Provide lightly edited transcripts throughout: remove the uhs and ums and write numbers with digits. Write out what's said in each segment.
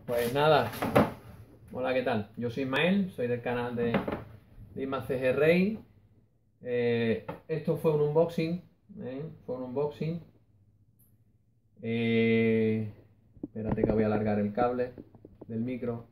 Pues nada, hola, ¿qué tal? Yo soy Ismael, soy del canal de Isma CG Rey. Esto fue un unboxing, fue un unboxing. Espérate que voy a alargar el cable del micro.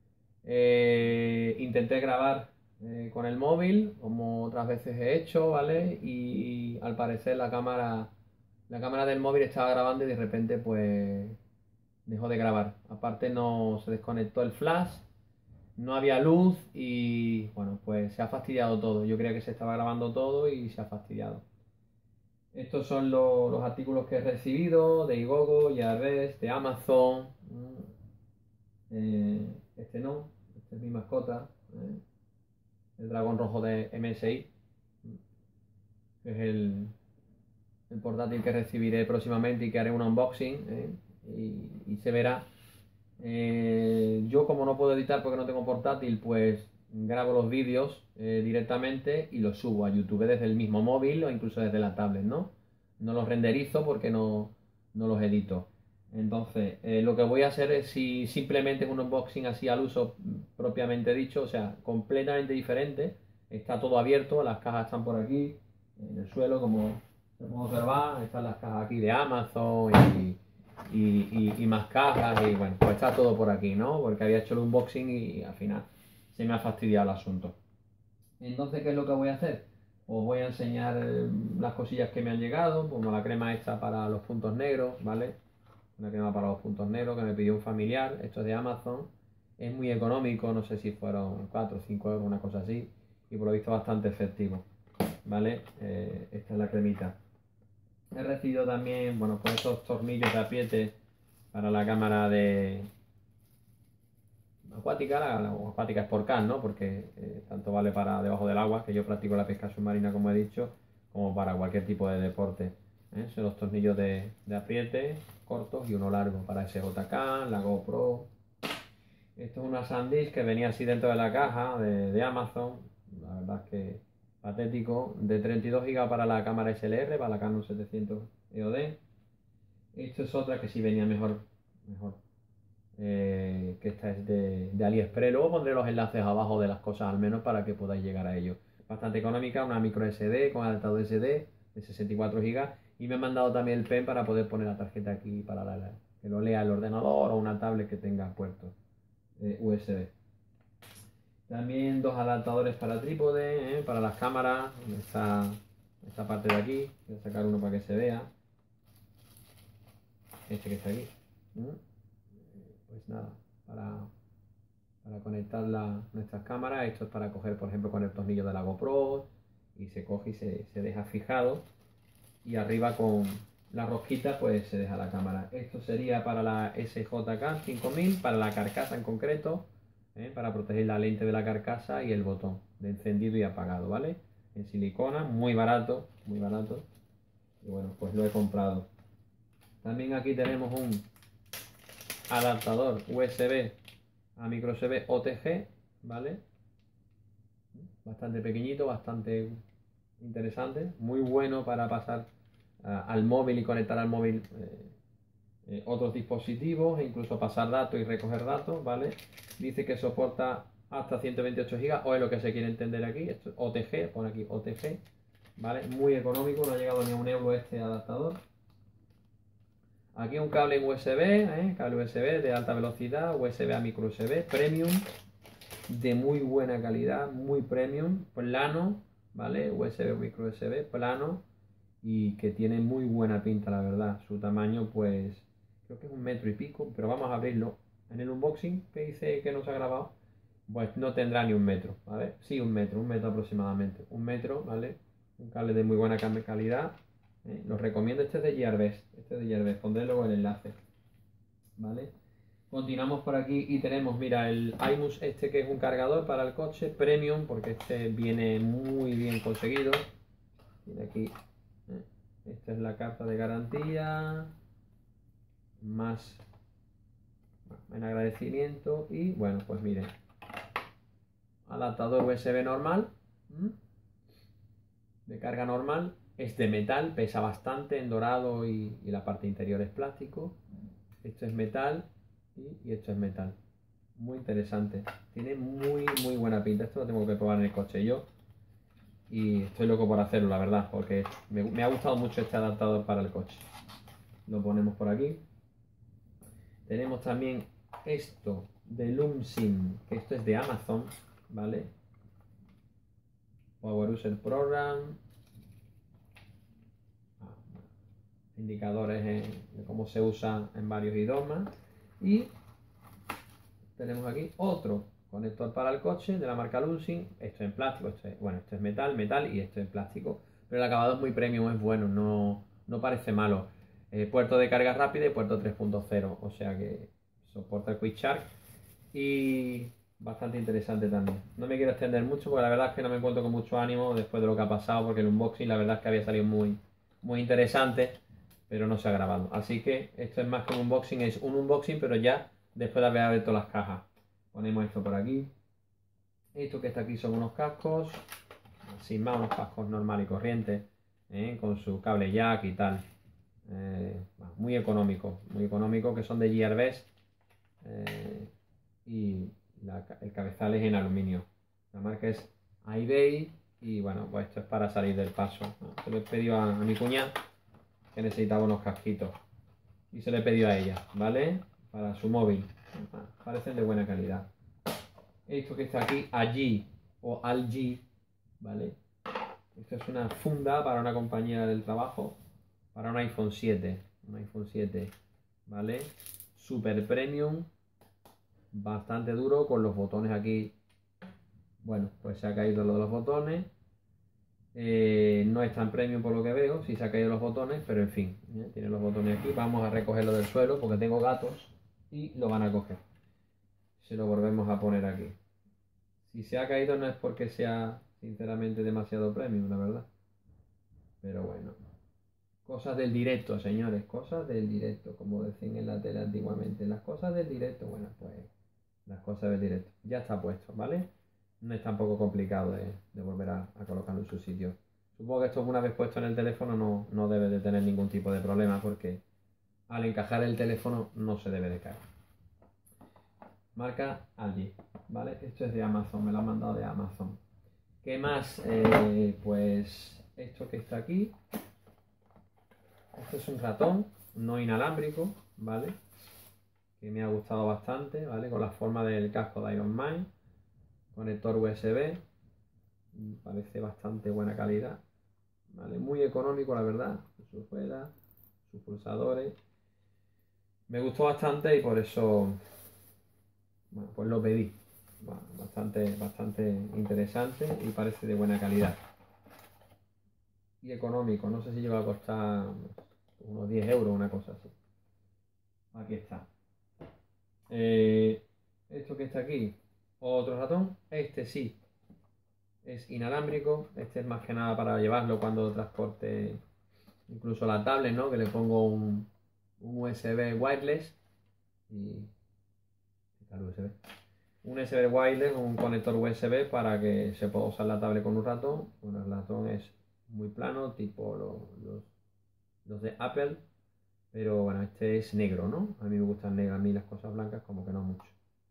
Intenté grabar con el móvil, como otras veces he hecho, ¿vale? Y al parecer la cámara del móvil estaba grabando y de repente pues dejó de grabar. Aparte no se desconectó el flash, no había luz y bueno, pues se ha fastidiado todo. Yo creía que se estaba grabando todo y se ha fastidiado. Estos son los artículos que he recibido de Igogo, Yarres, de Amazon. Este no, este es mi mascota, el dragón rojo de MSI, que es el portátil que recibiré próximamente y que haré un unboxing, y se verá. Yo, como no puedo editar porque no tengo portátil, pues grabo los vídeos directamente y los subo a YouTube desde el mismo móvil o incluso desde la tablet, ¿no? No los renderizo porque no los edito. Entonces, lo que voy a hacer es simplemente un unboxing así al uso propiamente dicho, o sea, completamente diferente. Está todo abierto, las cajas están por aquí, en el suelo, como se puede observar. Están las cajas aquí de Amazon y más cajas, y bueno, pues está todo por aquí, ¿no? Porque había hecho el unboxing y al final se me ha fastidiado el asunto. Entonces, ¿qué es lo que voy a hacer? Os voy a enseñar las cosillas que me han llegado, como la crema esta para los puntos negros, ¿vale? Una crema para los puntos negros que me pidió un familiar, esto es de Amazon. Es muy económico, no sé si fueron 4 o 5 euros, una cosa así, y por lo visto bastante efectivo, ¿vale? Esta es la cremita. He recibido también, bueno, pues estos tornillos de apriete para la cámara de acuática, la acuática Sportcam, ¿no? Porque tanto vale para debajo del agua, que yo practico la pesca submarina, como he dicho, como para cualquier tipo de deporte. Son los tornillos de apriete cortos y uno largo para SJK, la GoPro. Esto es una SanDisk que venía así dentro de la caja de Amazon. La verdad es que patético. De 32 GB para la cámara SLR, para la Canon 700 EOD. Esto es otra que sí venía mejor. Que esta es de AliExpress. Luego pondré los enlaces abajo de las cosas, al menos para que podáis llegar a ello. Bastante económica, una micro SD con adaptador SD de 64 GB. Y me han mandado también el pen para poder poner la tarjeta aquí para que lo lea el ordenador o una tablet que tenga puerto USB. También dos adaptadores para trípode, para las cámaras. Esta parte de aquí. Voy a sacar uno para que se vea. Este que está aquí. Pues nada, para conectar nuestras cámaras. Esto es para coger, por ejemplo, con el tornillo de la GoPro, y se coge y se deja fijado, y arriba con la rosquita pues se deja la cámara. Esto sería para la SJK 5000, para la carcasa en concreto, para proteger la lente de la carcasa y el botón de encendido y apagado, ¿vale? En silicona, muy barato, y bueno, pues lo he comprado. También aquí tenemos un adaptador USB a micro USB OTG, ¿vale? Bastante pequeñito, bastante interesante, muy bueno para pasar al móvil y conectar al móvil otros dispositivos, e incluso pasar datos y recoger datos, ¿vale? Dice que soporta hasta 128 GB, o es lo que se quiere entender aquí. Esto es OTG, pone aquí OTG, ¿vale? Muy económico, no ha llegado ni a 1 euro este adaptador. Aquí un cable USB, cable USB de alta velocidad, USB a micro USB, premium, de muy buena calidad, muy premium, plano, ¿vale? USB, micro USB, plano, y que tiene muy buena pinta, la verdad. Su tamaño, pues, creo que es 1 metro y pico, pero vamos a abrirlo. En el unboxing que dice que nos ha grabado, pues no tendrá ni 1 metro, ¿vale? Sí, 1 metro aproximadamente. 1 metro, ¿vale? Un cable de muy buena calidad. Los recomiendo. Este es de Yerbest, pondré luego el enlace, ¿vale? Continuamos por aquí y tenemos, mira, el iMUS este, que es un cargador para el coche premium, porque este viene muy bien conseguido. Tiene aquí, esta es la carta de garantía, más en agradecimiento. Y bueno, pues miren, adaptador USB normal, de carga normal. Es de metal, pesa bastante, en dorado, y la parte interior es plástico. Esto es metal, y esto es metal. Muy interesante. Tiene muy buena pinta. Esto lo tengo que probar en el coche yo. Y estoy loco por hacerlo, la verdad, porque me ha gustado mucho este adaptador para el coche. Lo ponemos por aquí. Tenemos también esto de Lumsim, que esto es de Amazon, ¿vale? Power User Program. Indicadores de cómo se usa en varios idiomas. Y tenemos aquí otro conector para el coche de la marca Lumsim. Esto es en plástico, esto es metal y esto es plástico. Pero el acabado es muy premium, es bueno, no parece malo. Puerto de carga rápida y puerto 3.0, o sea que soporta el Quick Charge y bastante interesante también. No me quiero extender mucho porque la verdad es que no me encuentro con mucho ánimo después de lo que ha pasado, porque el unboxing la verdad es que había salido muy interesante, pero no se ha grabado. Así que esto es más que un unboxing, es un unboxing, pero ya después de haber abierto las cajas. Ponemos esto por aquí. Esto que está aquí son unos cascos, sin más, unos cascos normal y corrientes, con su cable jack y tal. Muy económico, que son de Gearbest, y el cabezal es en aluminio. La marca es eBay y bueno, pues esto es para salir del paso. Se lo he pedido a mi cuñada que necesitaba unos casquitos y se lo he pedido a ella, ¿vale? Para su móvil. Parecen de buena calidad. Esto que está aquí, allí o allí, ¿vale? Esto es una funda para una compañía del trabajo, para un iPhone 7, ¿vale? Super premium, bastante duro, con los botones aquí. Bueno, pues se ha caído lo de los botones. No es tan premium por lo que veo, sí se ha caído los botones, pero en fin, tiene los botones aquí. Vamos a recogerlo del suelo porque tengo gatos y lo van a coger. Se lo volvemos a poner aquí. Si se ha caído no es porque sea sinceramente demasiado premium, la verdad. Pero bueno. Cosas del directo, señores, cosas del directo, como decían en la tele antiguamente. Las cosas del directo, bueno, pues las cosas del directo. Ya está puesto, ¿vale? No es tampoco complicado de volver a colocarlo en su sitio. Supongo que esto una vez puesto en el teléfono no debe de tener ningún tipo de problema porque al encajar el teléfono no se debe de caer. Marca allí, ¿vale? Esto es de Amazon, me lo han mandado de Amazon. ¿Qué más? Pues esto que está aquí. Esto es un ratón no inalámbrico, ¿vale? Que me ha gustado bastante, ¿vale? Con la forma del casco de Iron Man. Conector USB. Parece bastante buena calidad. ¿Vale? Muy económico, la verdad. Sus ruedas, sus pulsadores. Me gustó bastante y por eso, bueno, pues lo pedí. Bueno, bastante interesante y parece de buena calidad. Y económico, no sé si llega a costar unos 10 euros, una cosa así. Aquí está. Esto que está aquí, otro ratón. Este sí es inalámbrico. Este es más que nada para llevarlo cuando transporte incluso la tablet, ¿no? Que le pongo un USB wireless y USB. Un USB wireless, un conector USB para que se pueda usar la tablet con un ratón. Bueno, el ratón es muy plano, tipo los de Apple. Pero bueno, este es negro, ¿no? A mí me gustan negro, a mí las cosas blancas como que no mucho.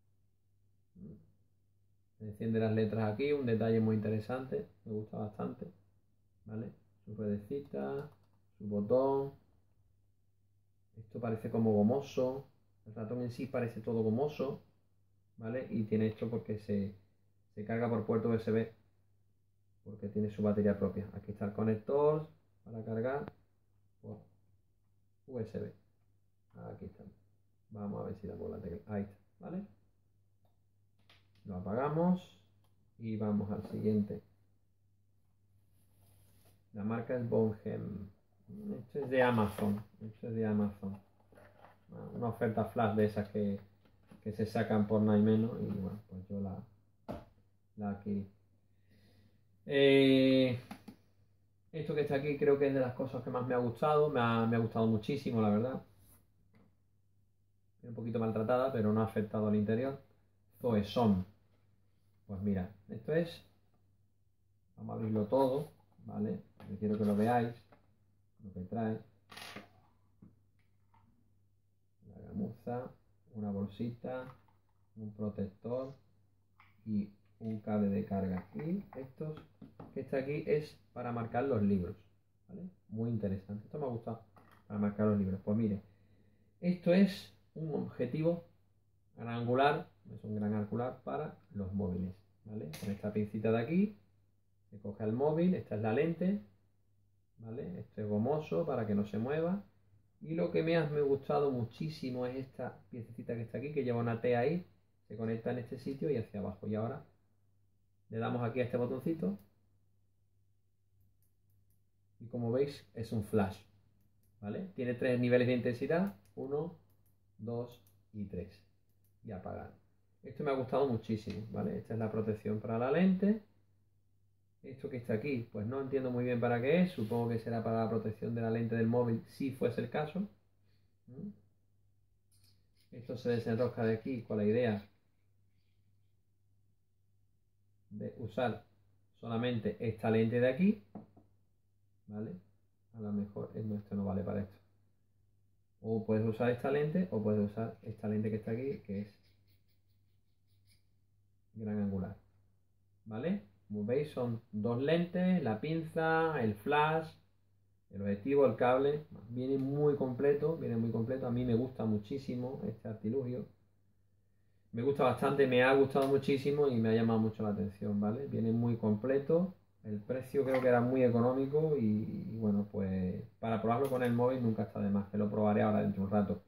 Se enciende las letras aquí, un detalle muy interesante, me gusta bastante, ¿vale? Su ruedecita, su botón. Esto parece como gomoso, el ratón en sí parece todo gomoso, ¿vale? Y tiene esto porque se carga por puerto USB, porque tiene su batería propia. Aquí está el conector para cargar por USB. Aquí está. Vamos a ver si la bola tecla. Ahí está, ¿vale? Lo apagamos y vamos al siguiente. La marca es Bonhem. Esto es de Amazon. Una oferta flash de esas que se sacan por nada y menos. Y bueno, pues yo la adquirí. Esto que está aquí creo que es de las cosas que más me ha gustado. Me ha gustado muchísimo, la verdad. Un poquito maltratada, pero no ha afectado al interior. Esto es Son. Pues mira, esto es. Vamos a abrirlo todo, ¿vale? Yo quiero que lo veáis. Lo que trae. La gamuza. una bolsita, un protector y un cable de carga. Y estos que está aquí es para marcar los libros, ¿vale? Muy interesante. Esto me ha gustado para marcar los libros. Pues mire, esto es un objetivo gran angular, es un gran angular para los móviles, ¿vale? Con esta pincita de aquí se coge el móvil, esta es la lente, ¿vale? Esto es gomoso para que no se mueva. Y lo que me ha gustado muchísimo es esta piececita que está aquí, que lleva una T ahí, se conecta en este sitio y hacia abajo. Y ahora le damos aquí a este botoncito y como veis es un flash, ¿vale? Tiene 3 niveles de intensidad, 1, 2 y 3. Y apagar. Esto me ha gustado muchísimo, ¿vale? Esta es la protección para la lente. Esto que está aquí, pues no entiendo muy bien para qué es. Supongo que será para la protección de la lente del móvil, si fuese el caso. Esto se desenrosca de aquí con la idea de usar solamente esta lente de aquí, ¿vale? A lo mejor esto no vale para esto. O puedes usar esta lente o puedes usar esta lente que está aquí, que es gran angular, ¿vale? Como veis son 2 lentes, la pinza, el flash, el objetivo, el cable. Viene muy completo, viene muy completo. A mí me gusta muchísimo este artilugio. Me gusta bastante, me ha gustado muchísimo y me ha llamado mucho la atención, ¿vale? Viene muy completo. El precio creo que era muy económico y bueno, pues para probarlo con el móvil nunca está de más, que lo probaré ahora dentro de un rato.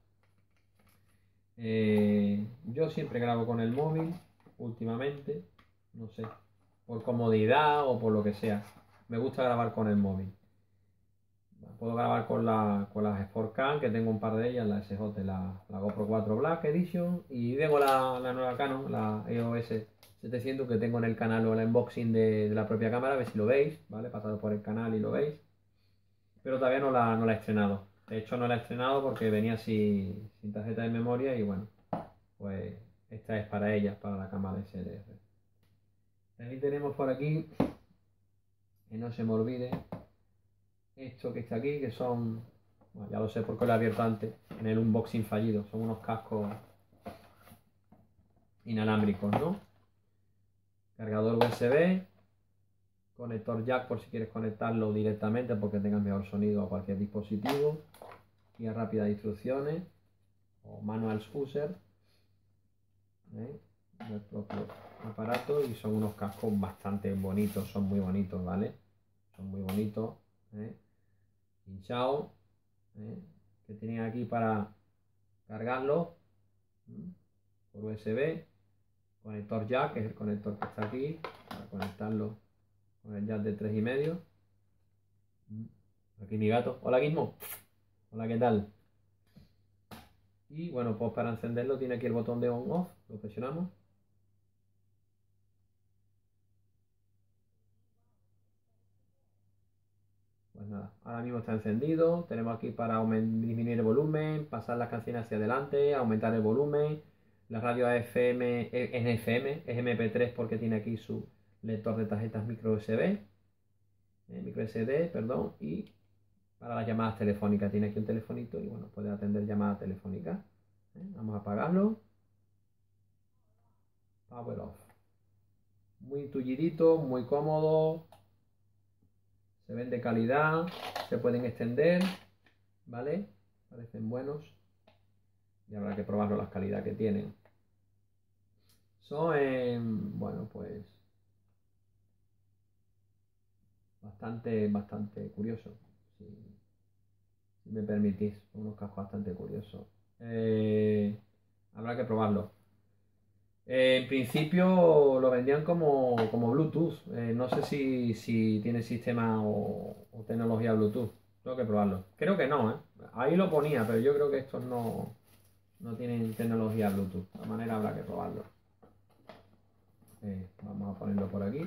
Yo siempre grabo con el móvil, últimamente, no sé, por comodidad o por lo que sea. Me gusta grabar con el móvil. Puedo grabar con las Sportcam, que tengo un par de ellas, la SJ, la GoPro 4 Black Edition, y tengo la nueva Canon, la EOS 700, que tengo en el canal o el unboxing de la propia cámara, a ver si lo veis, ¿vale? Pasado por el canal y lo veis. Pero todavía no la he estrenado. De hecho, no la he estrenado porque venía sin tarjeta de memoria y bueno, pues esta es para ella, para la cámara SLR. También tenemos por aquí, que no se me olvide, esto que está aquí, que son, bueno, ya lo sé porque lo he abierto antes, en el unboxing fallido, son unos cascos inalámbricos, ¿no? Cargador USB, conector jack por si quieres conectarlo directamente porque tengas mejor sonido a cualquier dispositivo, guía rápida de instrucciones o manuals user, ¿eh? El propio aparato, y son unos cascos bastante bonitos, son muy bonitos, ¿vale? Son muy bonitos, ¿eh? Hinchado, ¿eh? Que tienen aquí para cargarlo, ¿eh? Por USB, conector jack, que es el conector que está aquí, para conectarlo con el jack de 3,5. Aquí mi gato. Hola, Gizmo. Hola, ¿qué tal? Y bueno, pues para encenderlo tiene aquí el botón de on-off, lo presionamos. Pues nada, ahora mismo está encendido. Tenemos aquí para disminuir el volumen, pasar las canciones hacia adelante, aumentar el volumen. La radio FM es FM, es MP3 porque tiene aquí su lector de tarjetas micro USB, micro SD, perdón, y para las llamadas telefónicas tiene aquí un telefonito y bueno, puede atender llamadas telefónicas. Vamos a apagarlo. Power off. Muy tullidito, muy cómodo. Se ven de calidad, se pueden extender, ¿vale? Parecen buenos. Y habrá que probarlo la calidad que tienen. Son, bueno, pues bastante curioso, si me permitís, unos cascos bastante curiosos. Habrá que probarlo. En principio lo vendían como Bluetooth. No sé si tiene sistema o tecnología Bluetooth. Tengo que probarlo. Creo que no, ¿eh? Ahí lo ponía, pero yo creo que estos no tienen tecnología Bluetooth. De todas maneras habrá que probarlo. Vamos a ponerlo por aquí.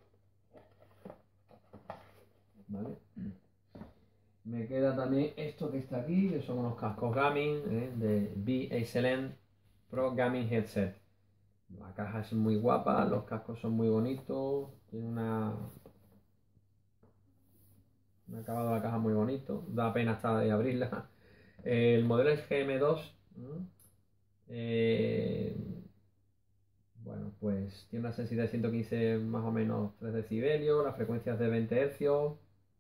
¿Vale? Me queda también esto que está aquí, que son unos cascos gaming, de B-Excellent Pro Gaming Headset. La caja es muy guapa, los cascos son muy bonitos, tiene un acabado de la caja muy bonito, da pena hasta de abrirla. El modelo es GM2, Eh, bueno, pues tiene una sensibilidad de 115 más o menos 3 decibelios, la frecuencia es de 20 hercios,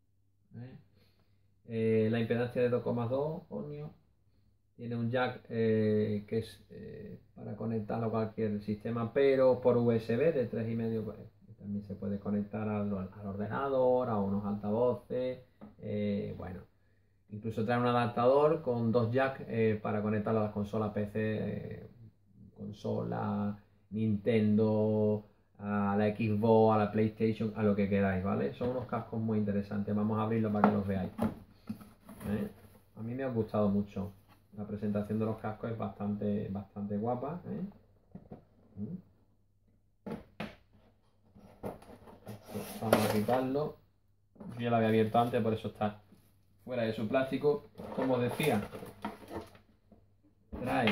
la impedancia de 2,2 ohmios. Tiene un jack que es para conectarlo a cualquier sistema, pero por USB de 3,5. Pues, también se puede conectar al ordenador, a unos altavoces. Bueno, incluso trae un adaptador con 2 jacks para conectarlo a las consolas PC, consola, Nintendo, a la Xbox, a la PlayStation, a lo que queráis, ¿vale? Son unos cascos muy interesantes. Vamos a abrirlos para que los veáis. A mí me ha gustado mucho. La presentación de los cascos es bastante guapa. Vamos a quitarlo. Yo ya lo había abierto antes, por eso está fuera de su plástico. Como os decía, trae.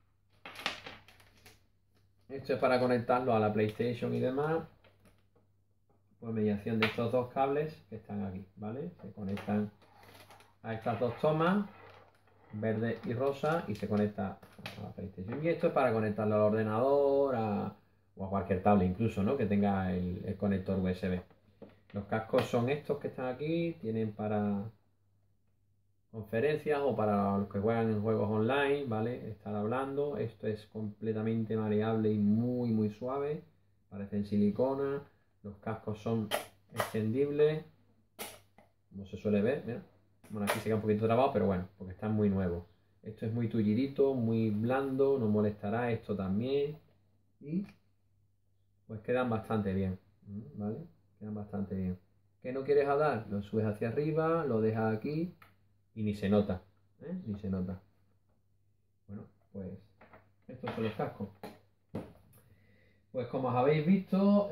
Esto es para conectarlo a la PlayStation y demás. Por mediación de estos dos cables que están aquí, ¿vale? Se conectan a estas dos tomas, verde y rosa, y se conecta a la PlayStation. Y esto es para conectarlo al ordenador o a cualquier tablet incluso, ¿no? Que tenga el conector USB. Los cascos son estos que están aquí, tienen para conferencias o para los que juegan en juegos online, ¿vale? Estar hablando. Esto es completamente maleable y muy suave. Parecen silicona. Los cascos son extendibles, como se suele ver, mira. Bueno, aquí se queda un poquito trabado, pero bueno, porque están muy nuevos. Esto es muy tullidito, muy blando, no molestará. Esto también. Y pues quedan bastante bien, ¿vale? Quedan bastante bien. ¿Qué no quieres hablar? Lo subes hacia arriba, lo dejas aquí y ni se nota, ni se nota. Bueno, pues estos son los cascos. Pues como os habéis visto,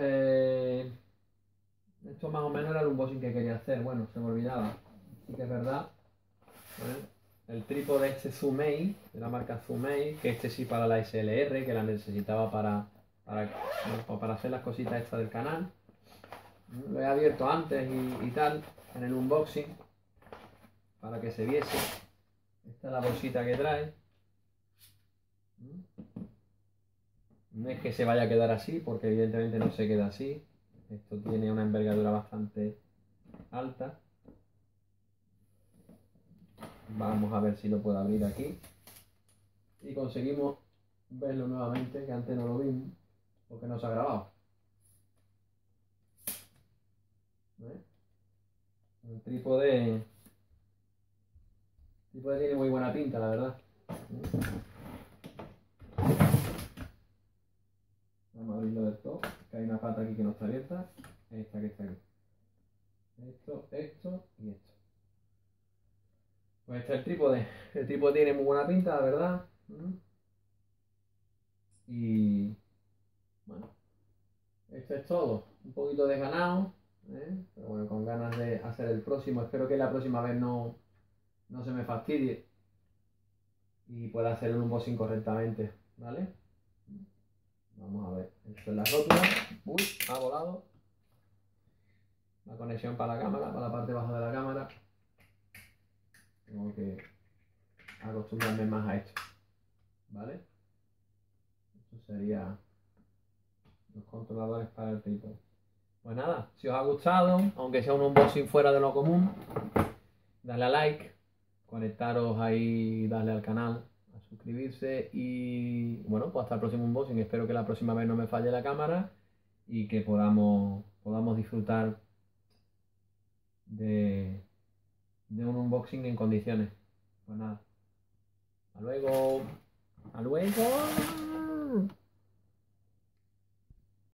esto más o menos era el unboxing que quería hacer. Bueno, se me olvidaba. Sí que es verdad. El trípode este Zoomei, de la marca Zoomei, que este sí para la SLR, que la necesitaba para hacer las cositas estas del canal. Lo he abierto antes y tal, en el unboxing, para que se viese. Esta es la bolsita que trae. No es que se vaya a quedar así, porque evidentemente no se queda así. Esto tiene una envergadura bastante alta. Vamos a ver si lo puedo abrir aquí. Y conseguimos verlo nuevamente, que antes no lo vimos, porque no se ha grabado. El trípode tiene muy buena pinta, la verdad. Vamos a abrirlo del todo, que hay una pata aquí que no está abierta. Esta que está aquí. Esto y esto. Pues este es el trípode. El trípode tiene muy buena pinta, la verdad. Y bueno, esto es todo. Un poquito desganado, pero bueno, con ganas de hacer el próximo. Espero que la próxima vez no se me fastidie y pueda hacer un unboxing correctamente, ¿vale? Vamos a ver. Esto es la rótula. Uy, ha volado. La conexión para la cámara, para la parte baja de la cámara. Tengo que acostumbrarme más a esto, ¿vale? Esto sería los controladores para el trípode. Pues nada, si os ha gustado, aunque sea un unboxing fuera de lo común, dale a like, conectaros ahí, darle al canal, a suscribirse y bueno, pues hasta el próximo unboxing. Espero que la próxima vez no me falle la cámara y que podamos disfrutar de un unboxing en condiciones. Pues nada, hasta luego. Hasta luego.